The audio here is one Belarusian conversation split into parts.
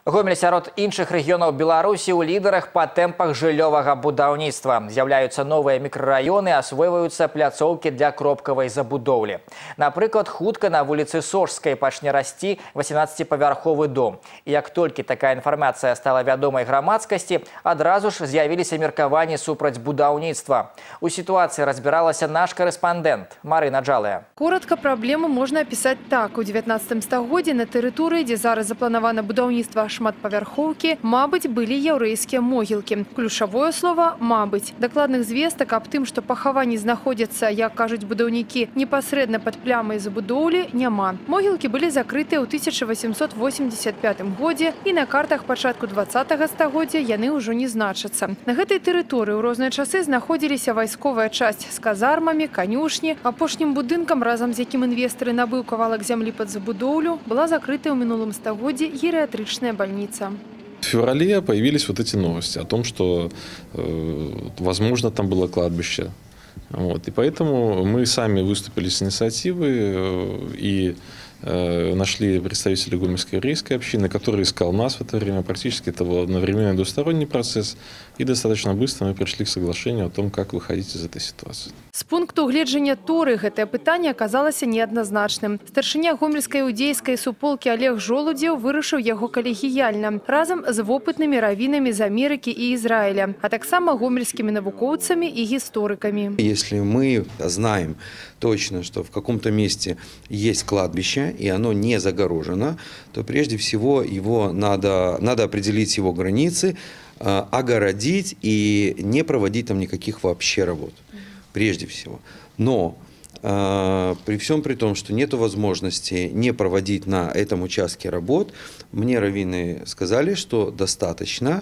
Гомель сярод іншых рэгіёнаў Беларусі ў лідарах па тэмпах жыллёвага будаўніцтва. З'яўляюцца новыя мікрараёны, асвойваюцца пляцоўкі для кропкавай забудоўлі. Напрыклад, хутка на вуліцы Сожскай пачне расці 18-павярховы дом. І як толькі такая інфармацыя стала вядомай грамадскасці, адразу ж з'явіліся меркаванні супраць будаўніцтва. У сітуацыі разбіралася наш карэспандэнт Марына Джалая. Коротко праблему можна апісаць так. У 19 стагоддзі на тэрыторыі, дзе зараз запланавана будаўніцтва шматпавярхоўкі, мабыць, былі яўрэйскія могілкі. Ключавое слово «мабыць». Дакладных звестак аб тым, што пахаванні знаходзяцца, як кажуць будаўнікі, непасрэдна пад плямай забудоўлі, няма. Могілкі былі закрытыя ў 1885 годзе, і на картах пачатку 20-го стагоддзя яны ўжо не значацца. На гэтай тэрыторыі ў розныя часы знаходзіліся вайсковая часць з казармамі, канюшні. Апошнім будынкам, разам з якім інвестары набыў кавалак зямлі пад забудоўлю, была закрытая ў мінулым стагоддзі геріатрычная больница. В феврале появились вот эти новости о том, что, возможно, там было кладбище. Вот. И поэтому мы сами выступили с инициативой и нашли представителей гомельской еврейской общины, который искал нас в это время. Практически это был одновременный двусторонний процесс. И достаточно быстро мы пришли к соглашению о том, как выходить из этой ситуации. З пункту гледжання Торы гэтае пытанне аказалася неадназначным. Старшыня гомельскай іудзейскай суполкі Олег Жолудзеў вырашыў яго калегіяльна, разам з вопытнымі равінамі з Амерыкі і Ізраіля, а таксама гомельскімі навукоўцамі і гісторыкамі. Если мы знаем точно, что в каком-то месте есть кладбище, и оно не загорожено, то прежде всего его надо определить его границы, огородить и не проводить там никаких вообще работ. Прежде всего. Но при всем при том, что нет возможности не проводить на этом участке работ, мне раввины сказали, что достаточно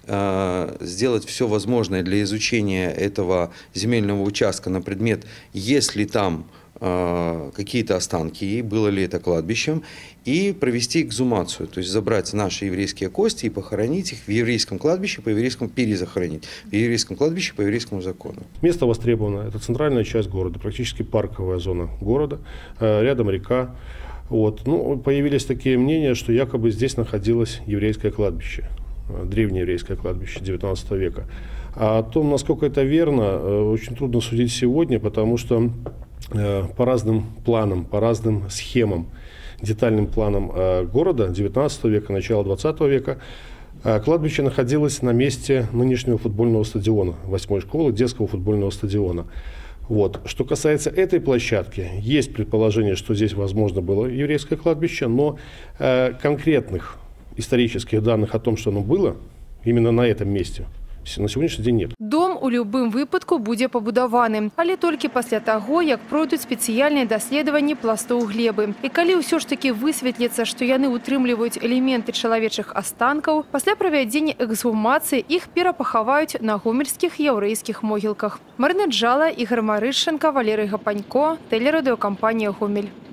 сделать все возможное для изучения этого земельного участка на предмет, есть ли там какие-то останки, было ли это кладбищем, и провести эксгумацию, то есть забрать наши еврейские кости и похоронить их в еврейском кладбище, перезахоронить в еврейском кладбище по еврейскому закону. Место востребовано, это центральная часть города, практически парковая зона города, рядом река. Вот. Ну, появились такие мнения, что якобы здесь находилось еврейское кладбище, древнее еврейское кладбище 19 века. А о том, насколько это верно, очень трудно судить сегодня, потому что по разным планам, по разным схемам, детальным планам города 19 века, начала 20 века, кладбище находилось на месте нынешнего футбольного стадиона, 8-й школы, детского футбольного стадиона. Вот. Что касается этой площадки, есть предположение, что здесь, возможно, было еврейское кладбище, но конкретных исторических данных о том, что оно было именно на этом месте, на сённяшні дзень нет. Дом у любым выпадку будзе пабудаваны, але толькі пасля таго, як пройдуць спецыяльныя даследаванні пластоў глебы. І калі ўсё ж такі высветліцца, што яны ўтрымліваюць элементы чалавечых астанкаў, пасля правядзення эксгумацыі іх перапахаваюць на гомельскіх яўрэйскіх могілках. Марына Джала, Ігор Марышченко, Валерый Гапанько, тэлерадыёкампанія «Гомель».